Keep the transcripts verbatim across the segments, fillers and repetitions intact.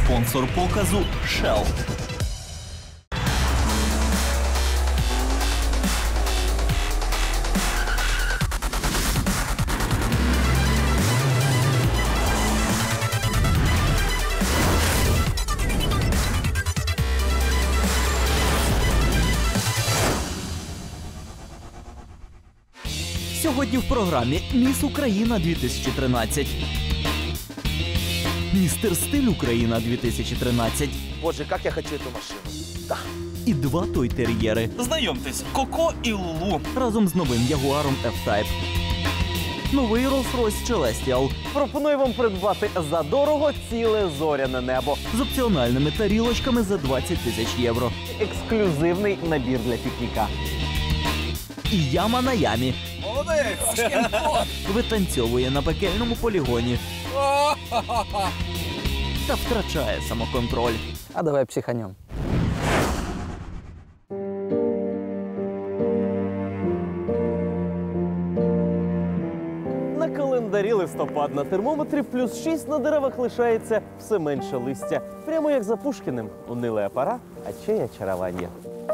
Спонсор показу – Shell. Сьогодні в програмі «Міс Україна дві тисячі тринадцять». «Містер Стиль Україна дві тисячі тринадцять». Боже, як я хочу цю машину. Да. І два той-тер'єри. Знайомтесь, Коко і Лулу. Разом з новим Ягуаром F-Type. Новий Rolls-Royce Celestial. Пропоную вам придбати за дорого ціле зоряне небо. З опціональними тарілочками за двадцять тисяч євро. Ексклюзивний набір для пікніка. І яма на ямі. Молодець! Витанцьовує на пекельному полігоні. Та втрачає самоконтроль. А давай психанем. На календарі листопад, на термометрі плюс шість, на деревах лишається все менше листя. Прямо як за Пушкіним. Унилая пора, а чиє очарування.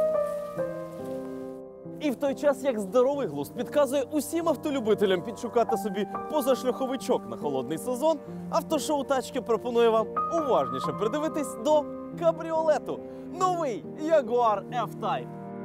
І в той час, як здоровий глузд підказує усім автолюбителям підшукати собі позашляховичок на холодний сезон, автошоу «Тачки» пропонує вам уважніше придивитись до кабріолету. Новий Jaguar F-Type.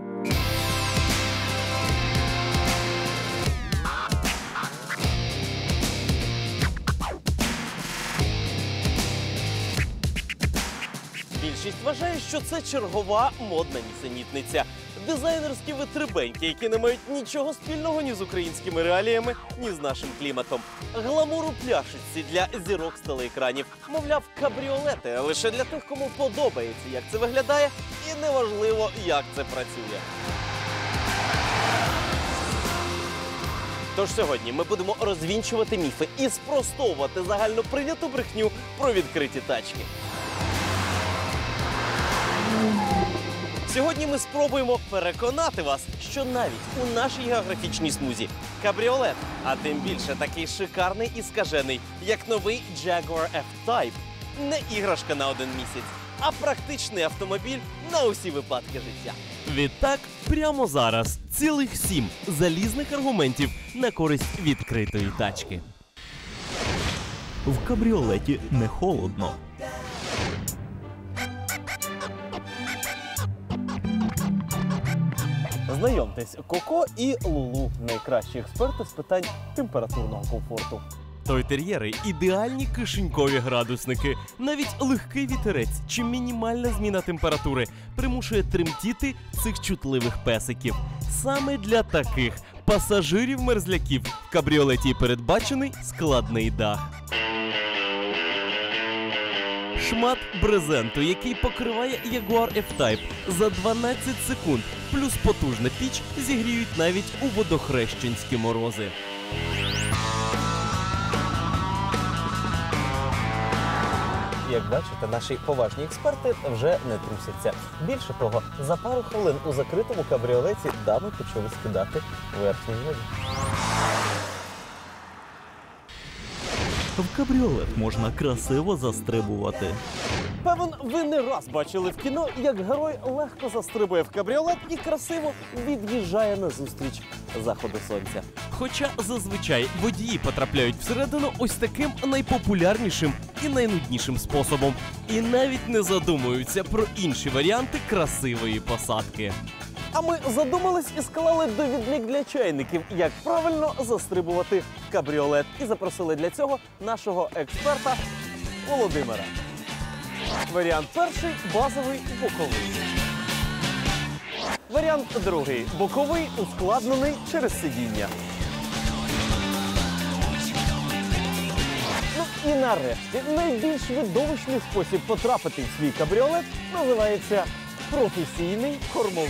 Більшість вважає, що це чергова модна нісенітниця. Дизайнерські витребеньки, які не мають нічого спільного ні з українськими реаліями, ні з нашим кліматом. Гламуру пляшечці для зірок з телеекранів. Мовляв, кабріолети лише для тих, кому подобається, як це виглядає, і неважливо, як це працює. Тож сьогодні ми будемо розвінчувати міфи і спростовувати загальноприйняту брехню про відкриті тачки. Сьогодні ми спробуємо переконати вас, що навіть у нашій географічній смузі кабріолет, а тим більше такий шикарний і скажений, як новий Jaguar F-Type, не іграшка на один місяць, а практичний автомобіль на усі випадки життя. Відтак, прямо зараз цілих сім залізних аргументів на користь відкритої тачки. В кабріолеті не холодно. Знайомтесь, Коко і Лулу – найкращі експерти з питань температурного комфорту. Той-тер'єри – ідеальні кишенькові градусники. Навіть легкий вітерець чи мінімальна зміна температури примушує тремтіти цих чутливих песиків. Саме для таких пасажирів-мерзляків в кабріолеті передбачений складний дах. Шмат брезенту, який покриває Jaguar F-Type за дванадцять секунд, плюс потужна піч зігріють навіть у водохрещенські морози. Як бачите, наші поважні експерти вже не трусяться. Більше того, за пару хвилин у закритому кабріолеті дами почали скидати верхній воді. В кабріолет можна красиво застрибувати. Певен, ви не раз бачили в кіно, як герой легко застрибує в кабріолет і красиво від'їжджає назустріч заходу сонця. Хоча зазвичай водії потрапляють всередину ось таким найпопулярнішим і найнуднішим способом. І навіть не задумуються про інші варіанти красивої посадки. А ми задумались і склали довідник для чайників, як правильно застрибувати в кабріолет. І запросили для цього нашого експерта Володимира. Варіант перший – базовий боковий. Варіант другий – боковий, ускладнений через сидіння. Ну і нарешті, найбільш видовищний спосіб потрапити в свій кабріолет називається професійний кормовий.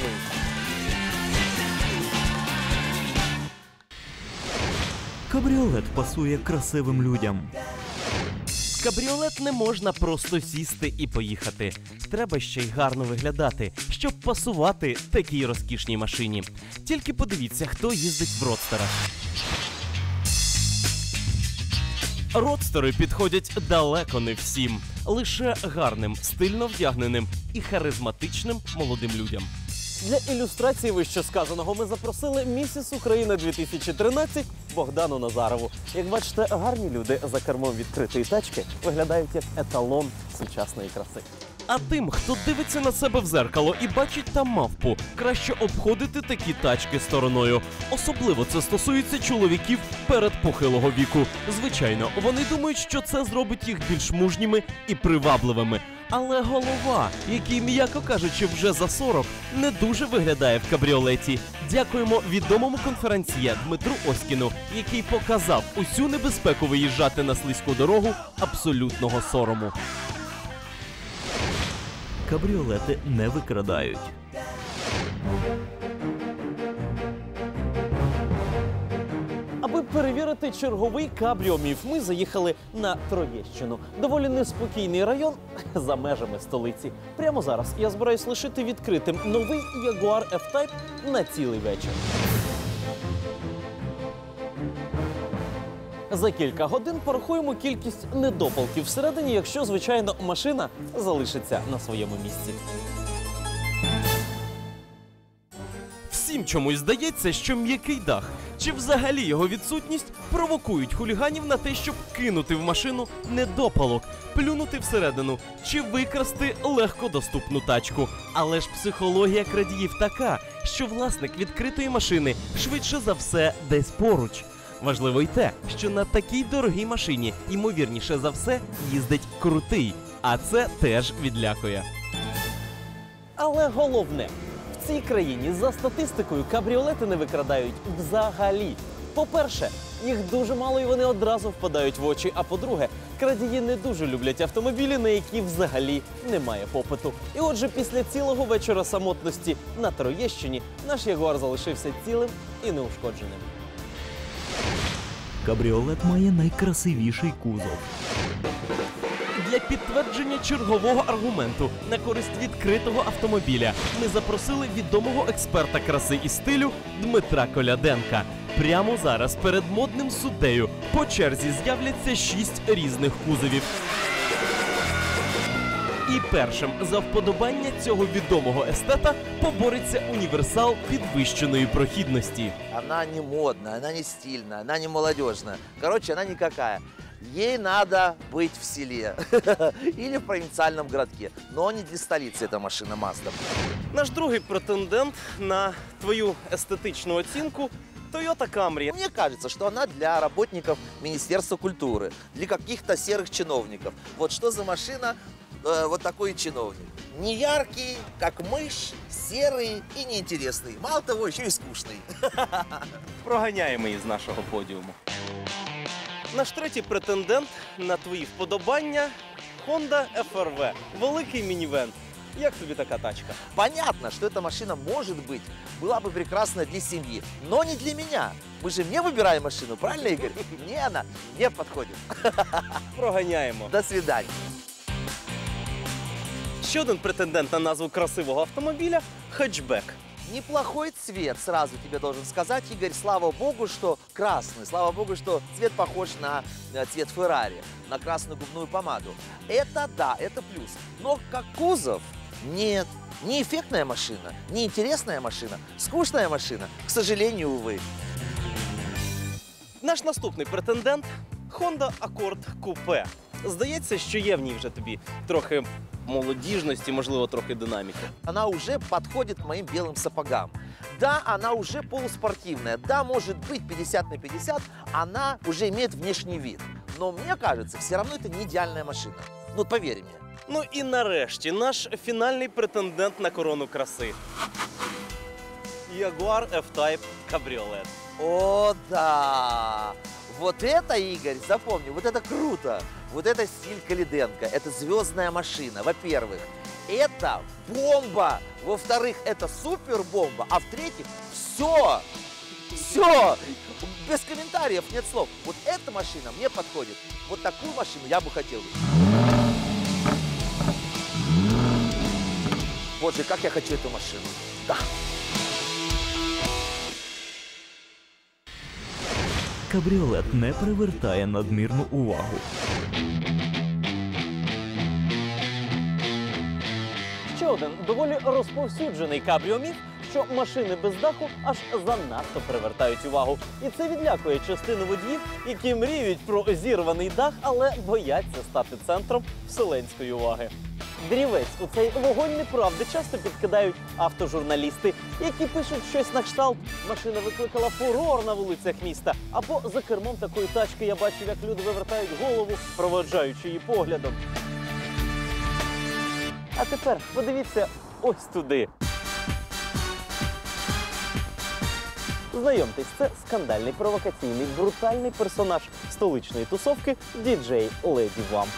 Кабріолет пасує красивим людям. В кабріолет не можна просто сісти і поїхати. Треба ще й гарно виглядати, щоб пасувати такій розкішній машині. Тільки подивіться, хто їздить в родстерах. родстери підходять далеко не всім. Лише гарним, стильно вдягненим і харизматичним молодим людям. Для ілюстрації вищесказаного ми запросили місіс Україна дві тисячі тринадцять Богдану Назарову. Як бачите, гарні люди за кермом відкритої тачки виглядають як еталон сучасної краси. А тим, хто дивиться на себе в зеркало і бачить там мавпу, краще обходити такі тачки стороною. Особливо це стосується чоловіків передпохилого віку. Звичайно, вони думають, що це зробить їх більш мужніми і привабливими. Але голова, який, м'яко кажучи, вже за сорок, не дуже виглядає в кабріолеті. Дякуємо відомому конференціє Дмитру Оськіну, який показав усю небезпеку виїжджати на слизьку дорогу абсолютного сорому. Кабріолети не викрадають. Аби перевірити черговий кабріоміф, ми заїхали на Троєщину. Доволі неспокійний район за межами столиці. Прямо зараз я збираюсь лишити відкритим новий Jaguar F-Type на цілий вечір. За кілька годин порахуємо кількість недопалків всередині, якщо, звичайно, машина залишиться на своєму місці. Всім чомусь здається, що м'який дах чи взагалі його відсутність провокують хуліганів на те, щоб кинути в машину недопалок, плюнути всередину чи викрасти легкодоступну тачку. Але ж психологія крадіїв така, що власник відкритої машини швидше за все десь поруч. Важливо й те, що на такій дорогій машині, ймовірніше за все, їздить крутий, а це теж відлякує. Але головне, в цій країні за статистикою кабріолети не викрадають взагалі. По-перше, їх дуже мало і вони одразу впадають в очі. А по-друге, крадії не дуже люблять автомобілі, на які взагалі немає попиту. І отже, після цілого вечора самотності на Троєщині наш Ягуар залишився цілим і неушкодженим. Кабріолет має найкрасивіший кузов. Для підтвердження чергового аргументу на користь відкритого автомобіля ми запросили відомого експерта краси і стилю Дмитра Коляденка. Прямо зараз перед модним суддею по черзі з'являться шість різних кузовів. І першим за вподобання цього відомого естета побореться універсал підвищеної прохідності. Она не модная, она не стильная, она не молодежная. Короче, она никакая. Ей надо быть в селе или в провинциальном городке. Но не для столицы эта машина Mazda. Наш другий претендент на твою естетичну оцінку – Toyota Camry. Мне кажется, что она для работников Министерства культуры, для каких-то серых чиновников. Вот что за машина, э, вот такой чиновник. Не яркий, как мышь, серый и неинтересный. Мало того, еще и скучный. Проганяємо її з нашого подіуму. Наш третій претендент на твої вподобання – Honda еф ар ві. Великий мінівен. Як тобі така тачка? Понятно, что эта машина, может быть, была бы прекрасна для семьи, но не для меня. Мы же мне выбираем машину, правильно, Игорь? Мне она не подходит. Проганяємо. До свидания. Ще один претендент на назву красивого автомобіля – хетчбек. Неплохой цвет, сразу тебе должен сказать, Игорь. Слава богу, что красный. Слава богу, что цвет похож на цвет Феррари, на красную губную помаду. Это да, это плюс. Но как кузов, нет. Не эффектная машина, не интересная машина, скучная машина, к сожалению, увы. Наш наступний претендент – Honda Accord Coupe. Здається, що є в ній вже тобі трохи молодіжності, можливо, трохи динаміки. Она уже подходит к моим белым сапогам. Да, она уже полуспортивная. Да, может быть, пятьдесят на пятьдесят, она уже имеет внешний вид. Но мне кажется, все равно это не идеальная машина. Ну, поверь мне. Ну і нарешті наш фінальний претендент на корону краси. Jaguar F-Type кабріолет. О, да! Вот это, Игорь, запомни, вот это круто. Вот это стиль Коляденко. Это звездная машина, во-первых. Это бомба. Во-вторых, это супербомба. А в-третьих, все. Все. Без комментариев, нет слов. Вот эта машина мне подходит. Вот такую машину я бы хотел. Боже, как я хочу эту машину. Да. кабріолет не привертає надмірну увагу. Ще один доволі розповсюджений кабріоміф, що машини без даху аж занадто привертають увагу. І це відлякує частину водіїв, які мріють про зірваний дах, але бояться стати центром вселенської уваги. Дрівець у цей вогонь неправди часто підкидають автожурналісти, які пишуть щось на кшталт «Машина викликала фурор на вулицях міста», або «За кермом такої тачки я бачив, як люди вивертають голову, проводжаючи її поглядом». А тепер подивіться ось туди. Знайомтесь, це скандальний, провокаційний, брутальний персонаж столичної тусовки діджей Леді Вамп.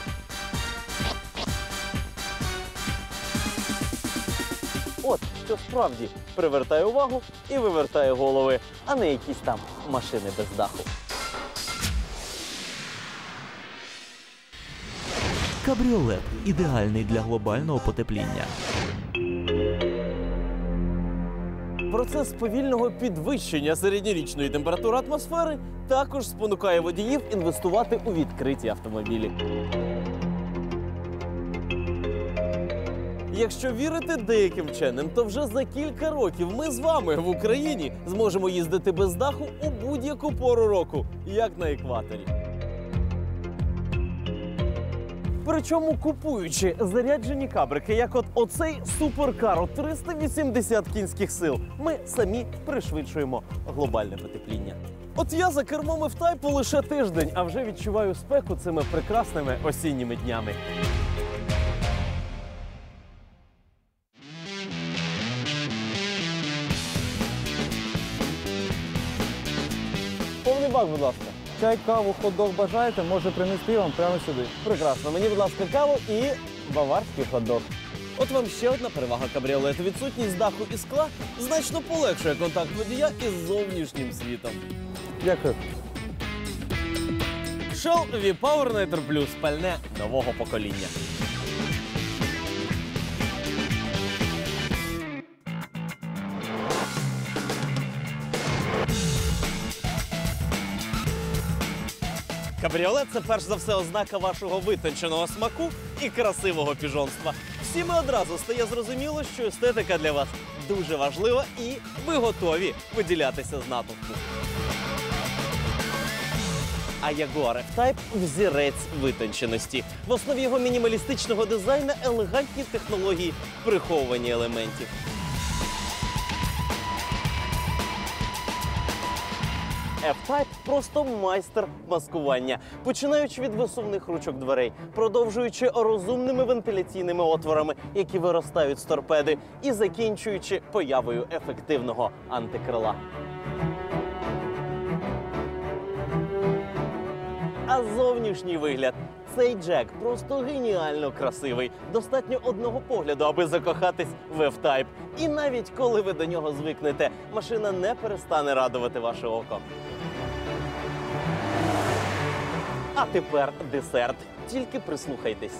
От, що справді привертає увагу і вивертає голови, а не якісь там машини без даху. Кабріолет – ідеальний для глобального потепління. Процес повільного підвищення середньорічної температури атмосфери також спонукає водіїв інвестувати у відкриті автомобілі. Якщо вірити деяким вченим, то вже за кілька років ми з вами в Україні зможемо їздити без даху у будь-яку пору року, як на екваторі. Причому купуючи заряджені кабрики, як от оцей суперкар у триста вісімдесят кінських сил, ми самі пришвидшуємо глобальне потепління. От я за кермом F-Type лише тиждень, а вже відчуваю спеку цими прекрасними осінніми днями. Повний бак, будь ласка. Чай, каву, хот-дог бажаєте, може принести вам прямо сюди. Прекрасно. Мені, будь ласка, каву і баварський хот-дог. От вам ще одна перевага кабріолету. Відсутність даху і скла значно полегшує контакт водія із зовнішнім світом. Дякую. Shell V-Power Nitro Plus – пальне нового покоління. Кабріолет – це перш за все ознака вашого витонченого смаку і красивого піжонства. Всім одразу стає зрозуміло, що естетика для вас дуже важлива і ви готові виділятися з натовпу. А Jaguar F-Type – взірець витонченості. В основі його мінімалістичного дизайну елегантні технології приховування елементів. F-Type – просто майстер маскування. Починаючи від висувних ручок дверей, продовжуючи розумними вентиляційними отворами, які виростають з торпеди, і закінчуючи появою ефективного антикрила. А зовнішній вигляд. Цей джек просто геніально красивий. Достатньо одного погляду, аби закохатись в F-Type. І навіть коли ви до нього звикнете, машина не перестане радувати ваше око. А тепер десерт. Тільки прислухайтесь.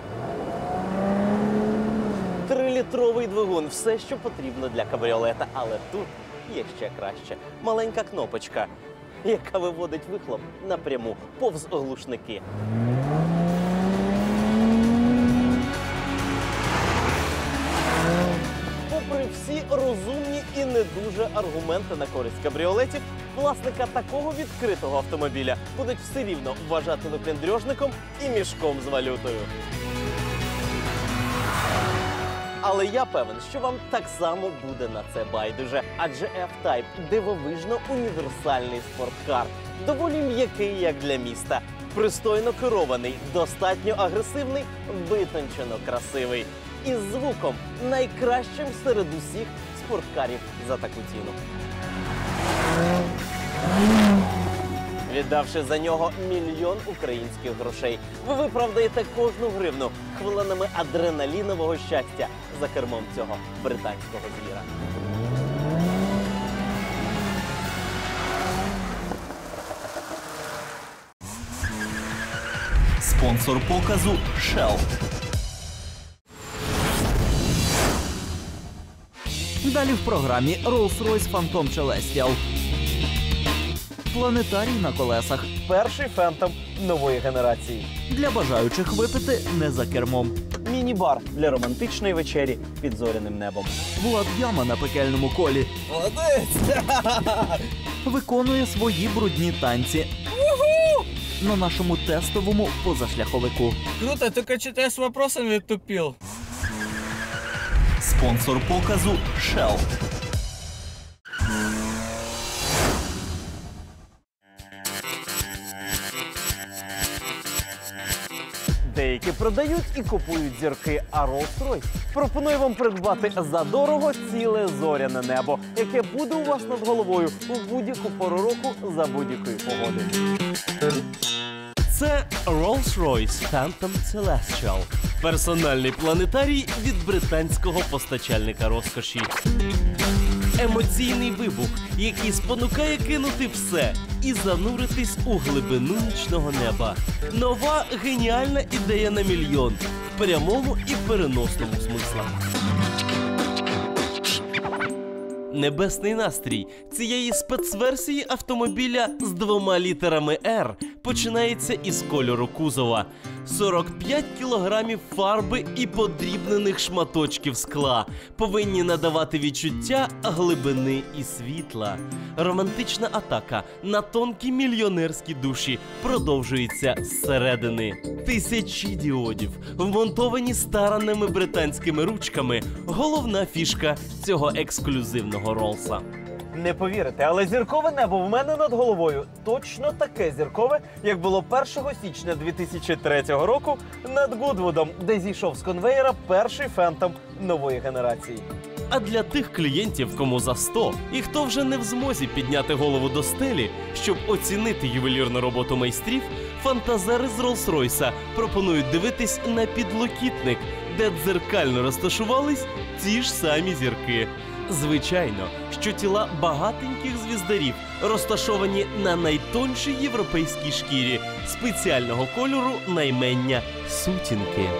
Трилітровий двигун – все, що потрібно для кабріолета. Але тут є ще краще. Маленька кнопочка, яка виводить вихлоп напряму повз глушники. Попри всі розумні і не дуже аргументи на користь кабріолетів, власника такого відкритого автомобіля будуть все рівно вважати випендрьожником і мішком з валютою. Але я певен, що вам так само буде на це байдуже. Адже F-Type – дивовижно універсальний спорткар. Доволі м'який, як для міста. Пристойно керований, достатньо агресивний, витончено красивий. І з звуком найкращим серед усіх спорткарів за таку ціну. Віддавши за нього мільйон українських грошей, ви виправдаєте кожну гривну хвилинами адреналінового щастя за кермом цього британського звіра. Спонсор показу – Shell. Далі в програмі Rolls-Royce Phantom Celestial. планетарій на колесах. Перший фентом нової генерації. Для бажаючих випити не за кермом. Міні-бар для романтичної вечері під зоряним небом. Влад Яма на пекельному колі Молодець! виконує свої брудні танці. На нашому тестовому позашляховику. Круто, только что-то я с вопросами тупил. Спонсор показу Shell. Деякі продають і купують зірки, а Rolls-Royce пропонує вам придбати за дорого ціле зоряне небо, яке буде у вас над головою у будь-яку пору року за будь-якої погоди. Це Rolls-Royce Phantom Celestial – персональний планетарій від британського постачальника розкоші. Емоційний вибух, який спонукає кинути все і зануритись у глибину нічного неба. Нова геніальна ідея на мільйон в прямому і переносному смислах. Небесний настрій цієї спецверсії автомобіля з двома літерами «Р» починається із кольору кузова. сорок п'ять кілограмів фарби і подрібнених шматочків скла повинні надавати відчуття глибини і світла. Романтична атака на тонкі мільйонерські душі продовжується зсередини. Тисячі діодів, вмонтовані старанними британськими ручками – головна фішка цього ексклюзивного Ролса. Не повірите, але зіркове небо в мене над головою точно таке зіркове, як було першого січня дві тисячі третього року над Гудвудом, де зійшов з конвеєра перший фентом нової генерації. А для тих клієнтів, кому за сто, і хто вже не в змозі підняти голову до стелі, щоб оцінити ювелірну роботу майстрів, фантазери з Роллс-Ройса пропонують дивитись на підлокітник, де дзеркально розташувались ті ж самі зірки. Звичайно, що тіла багатеньких звіздарів розташовані на найтоншій європейській шкірі спеціального кольору наймення сутінки.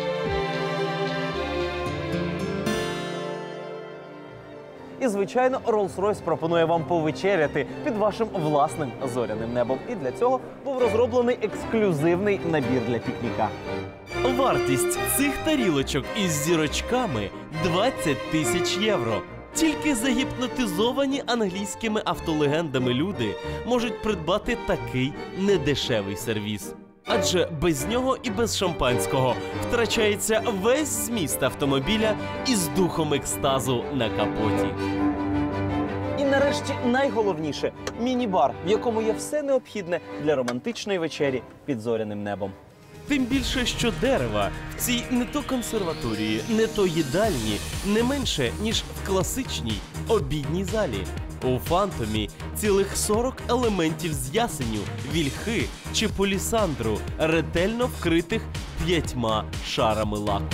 І, звичайно, Rolls-Royce пропонує вам повечеряти під вашим власним зоряним небом. І для цього був розроблений ексклюзивний набір для пікніка. Вартість цих тарілочок із зірочками – двадцять тисяч євро. Тільки загіпнотизовані англійськими автолегендами люди можуть придбати такий недешевий сервіс. Адже без нього і без шампанського втрачається весь зміст автомобіля із духом екстазу на капоті. І нарешті найголовніше – міні-бар, в якому є все необхідне для романтичної вечері під зоряним небом. Тим більше, що дерева в цій не то консерваторії, не то їдальні не менше, ніж в класичній обідній залі. У «Фантомі» цілих сорок елементів з ясеню, вільхи чи полісандру, ретельно вкритих п'ятьма шарами лаку.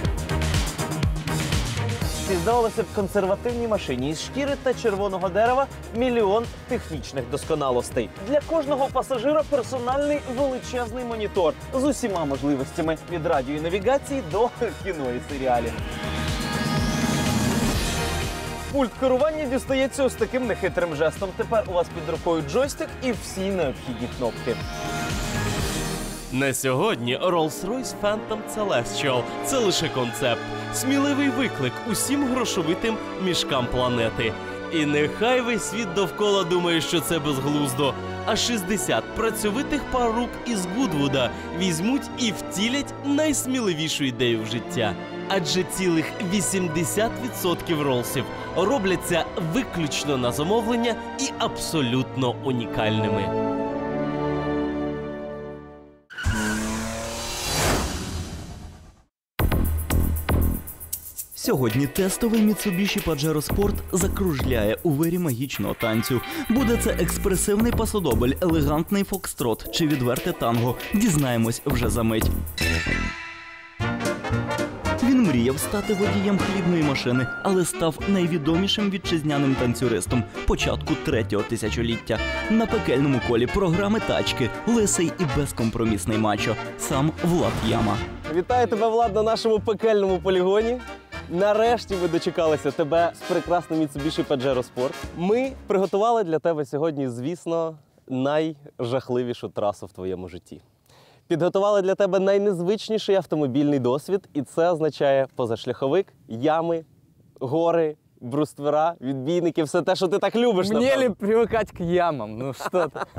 І, здавалося б, консервативній машині із шкіри та червоного дерева мільйон технічних досконалостей. Для кожного пасажира персональний величезний монітор з усіма можливостями від радіо і навігації до кіно і серіалів. Пульт керування дістається ось таким нехитрим жестом. Тепер у вас під рукою джойстик і всі необхідні кнопки. На сьогодні Rolls-Royce Phantom Celestial – це лише концепт. Сміливий виклик усім грошовитим мішкам планети. І нехай весь світ довкола думає, що це безглуздо. А шістдесят працьовитих пар рук із Гудвуда візьмуть і втілять найсміливішу ідею в життя. Адже цілих вісімдесят відсотків ролсів робляться виключно на замовлення і абсолютно унікальними. Сьогодні тестовий Mitsubishi Pajero Sport закружляє у вирі магічного танцю. Буде це експресивний пасодобль, елегантний фокстрот чи відверте танго. Дізнаємось вже за мить. Він мріяв стати водієм хлібної машини, але став найвідомішим вітчизняним танцюристом початку третього тисячоліття. На пекельному колі програми «Тачки» лисий і безкомпромісний мачо. Сам Влад Яма. Вітаю тебе, Влад, на нашому пекельному полігоні. Нарешті ми дочекалися тебе з прекрасним Mitsubishi Pajero Sport. Ми приготували для тебе сьогодні, звісно, найжахливішу трасу в твоєму житті. Підготували для тебе найнезвичніший автомобільний досвід, і це означає позашляховик, ями, гори, бруствера, відбійники, все те, що ти так любиш. Мне напевно. ли привыкать к ямам? Ну что ты.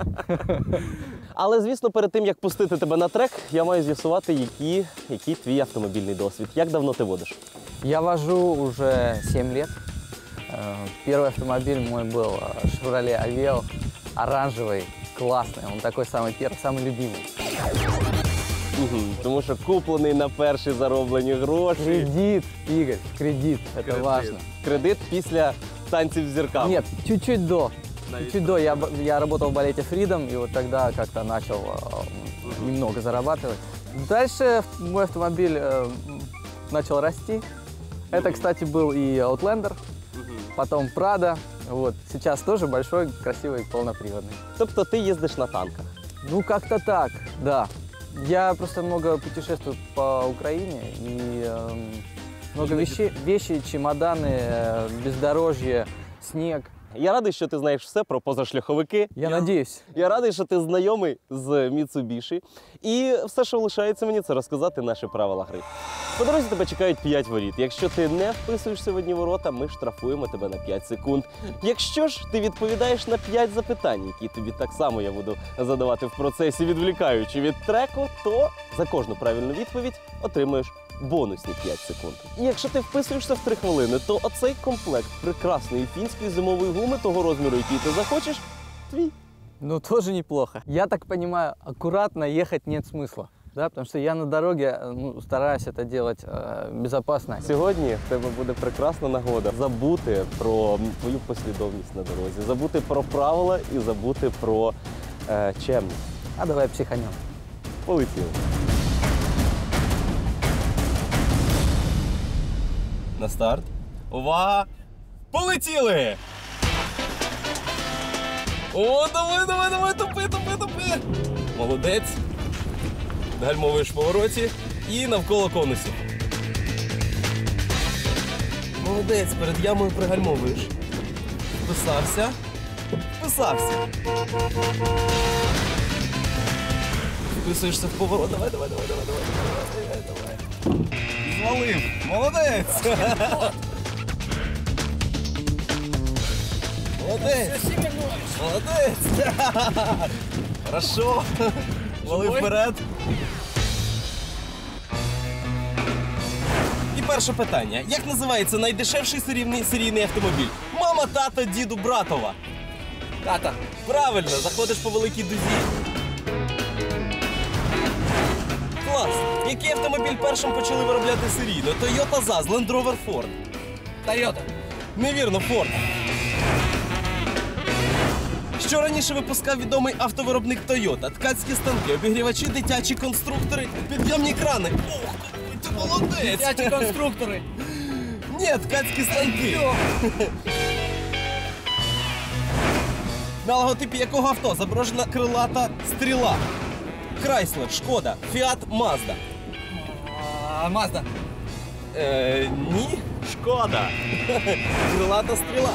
Але, звісно, перед тим, як пустити тебе на трек, я маю з'ясувати, який, який твій автомобільний досвід. Як давно ти водиш? Я вожу уже семь лет. Э, Первый автомобиль мой был э, Chevrolet Aveo, оранжевый, классный. Он такой самый первый, самый любимый. Угу. Тому що куплений на перші зароблені гроші. Кредит, Игорь, кредит, это Кредит. важно. Кредит після танців з зірками. Нет, чуть-чуть до. Чуть-чуть до. Я, б- я работал в балете Freedom, и вот тогда как-то начал э, немного зарабатывать. Дальше мой автомобиль э, начал расти. Это, кстати, был и Outlander, потом Prado. Вот. Сейчас тоже большой, красивый, полноприводный. Тобто ти їздиш на танках. Ну, как-то так, да. Я просто много путешествую по Украине, и эм, много вещей, вещи, чемоданы, э, бездорожье, снег. Я радий, що ти знаєш все про позашляховики. Я надеюсь. Я радий, що ти знайомий з Mitsubishi. І все, що лишається мені, це розказати наші правила гри. По дорозі тебе чекають п'ять воріт. Якщо ти не вписуєшся в одні ворота, ми штрафуємо тебе на п'ять секунд. Якщо ж ти відповідаєш на п'ять запитань, які тобі так само я буду задавати в процесі, відвлікаючи від треку, то за кожну правильну відповідь отримуєш бонусні п'ять секунд. І якщо ти вписуєшся в три хвилини, то оцей комплект прекрасної фінської зимової гуми того розміру, який ти захочеш, твій. Ну, тоже неплохо. Я так понимаю, аккуратно ехать нет смысла, да, потому что я на дороге э, ну, стараюсь это делать э, безопасно. Сьогодні в тебе буде прекрасна нагода забути про твою послідовність на дорозі, забути про правила і забути про е, чемність. А давай психанем. Полетіли. На старт. Увага! Полетіли! О, давай, давай, давай, тупи, тупи, тупи! Молодець. Гальмовуєш в повороті і навколо конусів. Молодець, перед ямою пригальмовуєш. Вписався. Вписався. Вписуєшся в поворот. Давай, давай, давай, давай, давай, давай, давай. Звалив. Молодець. Молодець. Молодець. Хорошо. Вали вперед. І перше питання. Як називається найдешевший серійний, серійний автомобіль? Мама, тата, діду, братова. Тата. Правильно, заходиш по великій дузі. Клас. Який автомобіль першим почали виробляти серійно? Toyota заз, Land Rover Ford. Toyota. Невірно, Ford. Що раніше випускав відомий автовиробник Toyota? Ткацькі станки, обігрівачі, дитячі конструктори, підйомні крани. Ох, ти молодець! Дитячі конструктори. Ні, ткацькі станки. На логотипі якого авто зображена крилата стріла? Крайслер, Шкода, Фіат, Мазда. Мазда. Е, ні, Шкода. Крилата стріла.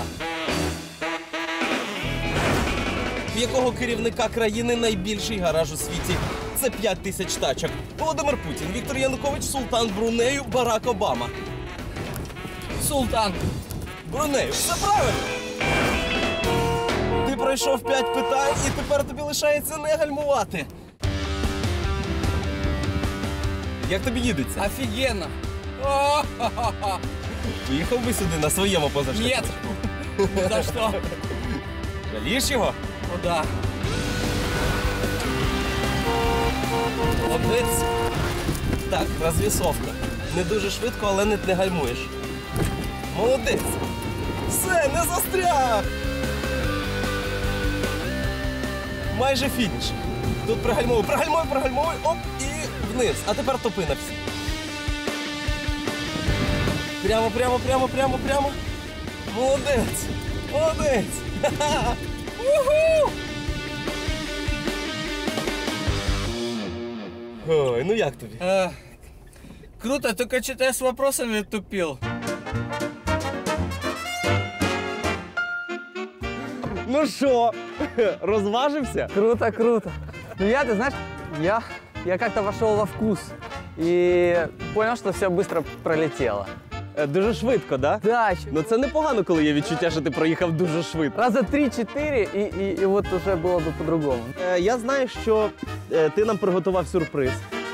В якого керівника країни найбільший гараж у світі? Це п'ять тисяч тачок. Володимир Путін, Віктор Янукович, Султан Брунею, Барак Обама. Султан. Брунею, все правильно. Ти пройшов п'ять питань і тепер тобі лишається не гальмувати. Як тобі їдеться? Офигенно. Поїхав би сюди на своєму позашляху? Нет. За что? Жалієш його? Ну да. Молодець. Так, розвісовка. Не дуже швидко, але не, не гальмуєш. Молодець. Все, не застряг. Майже фініш. Тут пригальмовуй, пригальмовуй, пригальмовуй, оп, і вниз. А тепер топи на всі. Прямо, прямо, прямо, прямо, прямо. Молодець. Молодець. Ха-ха. Уху! Ой, ну як тобі? Э, круто, только что-то я с вопросами тупил. Ну що, Розважився? Круто, круто. Ну я, ты знаешь, я, я как-то вошел во вкус и понял, что все быстро пролетело. Е, Дуже швидко, да? Да, ещё Ну це непогано, коли є відчуття, що ти проїхав дуже швидко. раза три-четыре, и, и, и вот уже было бы по-другому. Е, Я знаю, що е, ти нам приготував сюрприз.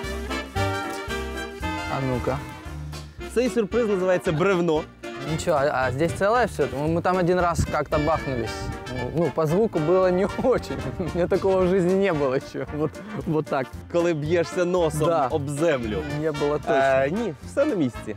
А ну-ка. Цей сюрприз називається бревно. Ничего, а, а здесь целое все? Мы, мы там один раз как-то бахнулись. Ну, ну, по звуку было не очень. У меня такого в жизни не было еще. Вот, вот так. Коли б'єшся носом Да. об землю. Не было точно. Е, ні, все на місці.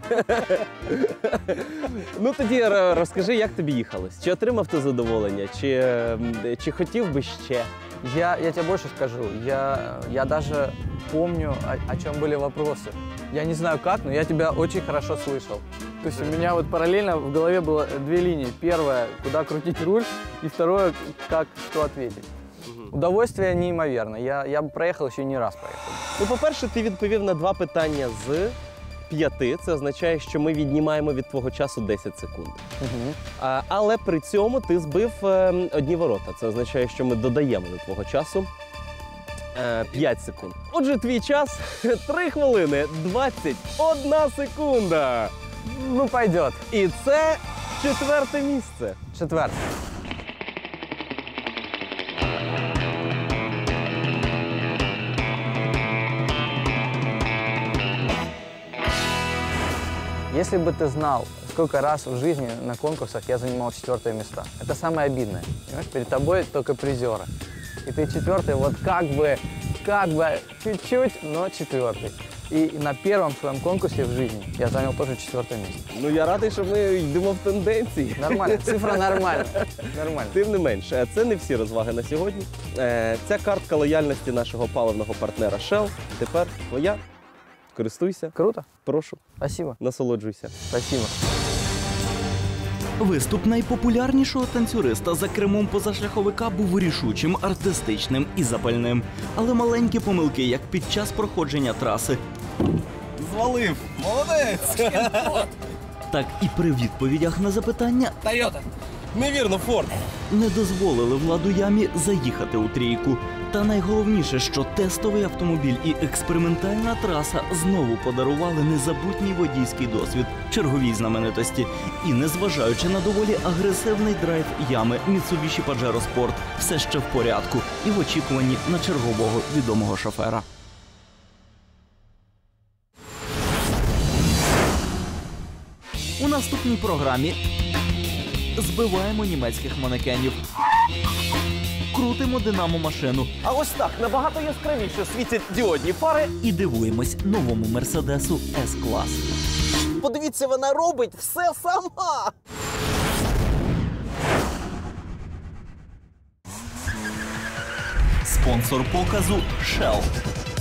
Ну тоді р- розкажи, як тобі їхалось? Чи отримав ти задоволення? Чи, м, чи хотів би ще? Я, я тебе больше скажу. Я, я даже помню, о, о чем были вопросы. Я не знаю как, но я тебя очень хорошо слышал. То есть у меня вот параллельно в голове было две линии. Первая, куда крутить руль, и второе, как что ответить. Удовольствие неимоверно. Я, я бы проехал еще не раз проехал. Ну, по-перше, ти відповів на два питання з п'яти. Це означає, що ми віднімаємо від твого часу десять секунд. Мгм. А, але при цьому ти збив е, одні ворота. Це означає, що ми додаємо до твого часу е, п'ять секунд. Отже, твій час три хвилини двадцять одна секунда. Ну, пойдет. І це четверте місце. Четвертый. Если бы ты знал, сколько раз в жизни на конкурсах я занимал четвертое место. Это самое обидное. Понимаешь, перед тобой только призеры. И ты четвертый, вот как бы, как бы, чуть-чуть, но четвертый. И на первом своем конкурсе в жизни я занял тоже четвертое место. Ну я радий, що ми йдемо в тенденції. Нормально, цифра нормальная. Нормально. Тим не менше, це не всі розваги на сьогодні. Е, Ця картка лояльності нашого паливного партнера Shell тепер твоя. Користуйся, Круто. прошу, Спасибо. насолоджуйся. Спасибо. Виступ найпопулярнішого танцюриста за кермом позашляховика був рішучим, артистичним і запальним. Але маленькі помилки, як під час проходження траси, Звалив. Молодець. так і при відповідях на запитання Тойота. Невірно, Форд. не дозволили Владу Ямі заїхати у трійку. Та найголовніше, що тестовий автомобіль і експериментальна траса знову подарували незабутній водійський досвід черговій знаменитості. І незважаючи на доволі агресивний драйв Ями, Mitsubishi Pajero Sport все ще в порядку і в очікуванні на чергового відомого шофера. У наступній програмі збиваємо німецьких манекенів. Крутимо динамо-машину А ось так, набагато яскравіше світять діодні фари. і дивуємось новому Мерседесу С-клас. Подивіться, вона робить все сама. Спонсор показу Shell.